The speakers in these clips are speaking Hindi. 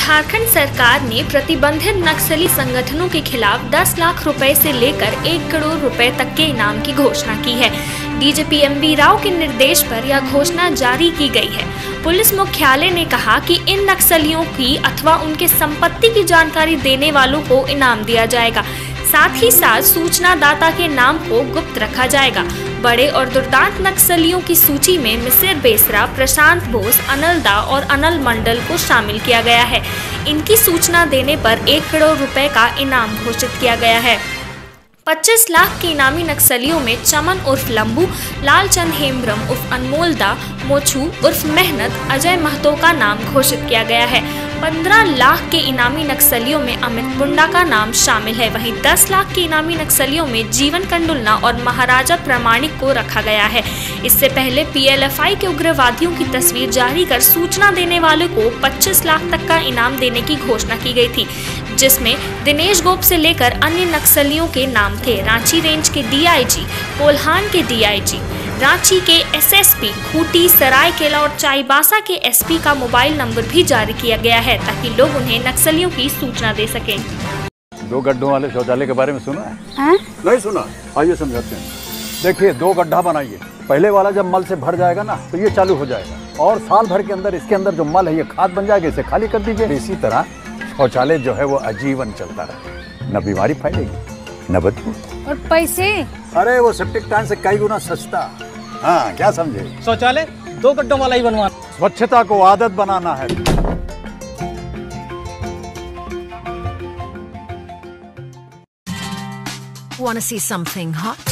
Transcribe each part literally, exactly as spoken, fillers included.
झारखंड सरकार ने प्रतिबंधित नक्सली संगठनों के खिलाफ दस लाख रुपए से लेकर एक करोड़ रुपए तक के इनाम की घोषणा की है। डीजीपी एम वी राव के निर्देश पर यह घोषणा जारी की गई है। पुलिस मुख्यालय ने कहा कि इन नक्सलियों की अथवा उनके संपत्ति की जानकारी देने वालों को इनाम दिया जाएगा। साथ ही साथ सूचना दाता के नाम को गुप्त रखा जाएगा। बड़े और दुर्दांत नक्सलियों की सूची में मिसिर बेसरा, प्रशांत बोस, अनल दा और अनल मंडल को शामिल किया गया है। इनकी सूचना देने पर एक करोड़ रुपए का इनाम घोषित किया गया है। पच्चीस लाख के इनामी नक्सलियों में चमन उर्फ लंबू, लालचंद हेम्ब्रम उर्फ अनमोल दा, मोचू उर्फ मेहनत, अजय महतो का नाम घोषित किया गया है। पंद्रह लाख के इनामी नक्सलियों में अमित मुंडा का नाम शामिल है। वहीं दस लाख के इनामी नक्सलियों में जीवन कंडुलना और महाराजा प्रामाणिक को रखा गया है। इससे पहले पी एल एफ आई के उग्रवादियों की तस्वीर जारी कर सूचना देने वाले को पच्चीस लाख तक का इनाम देने की घोषणा की गई थी, जिसमें दिनेश गोप से लेकर अन्य नक्सलियों के नाम थे। रांची रेंज के डी आई जी, कोल्हान के डी आई जी, रांची के S S P, Khunti, Seraikela और चाईबासा के एस पी का मोबाइल नंबर भी जारी किया गया है ताकि लोग उन्हें नक्सलियों की सूचना दे सकें। दो गड्ढों वाले शौचालय के बारे में सुना है? है? नहीं सुना? आइए समझाते हैं। देखिए, दो गड्ढा बनाइए। पहले वाला जब मल से भर जाएगा ना तो ये चालू हो जाएगा और साल भर के अंदर इसके अंदर जो मल है ये खाद बन जाएगा, इसे खाली कर दीजिए। इसी तरह शौचालय जो है वो आजीवन चलता रहे, न बीमारी फैलेगी न बदबू। और पैसे? अरे वो सेप्टिक टैंक से कई गुना सस्ता। हाँ, क्या समझे? शौचालय दो गड्ढों वाला ही बनवाना। स्वच्छता को आदत बनाना है। Wanna see something hot?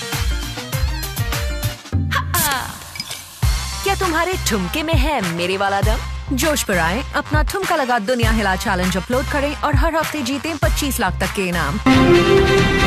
क्या तुम्हारे ठुमके में है मेरे वाला दम? जोश पर आए, अपना ठुमका लगा दुनिया हिला चैलेंज अपलोड करें और हर हफ्ते जीतें पच्चीस लाख तक के इनाम।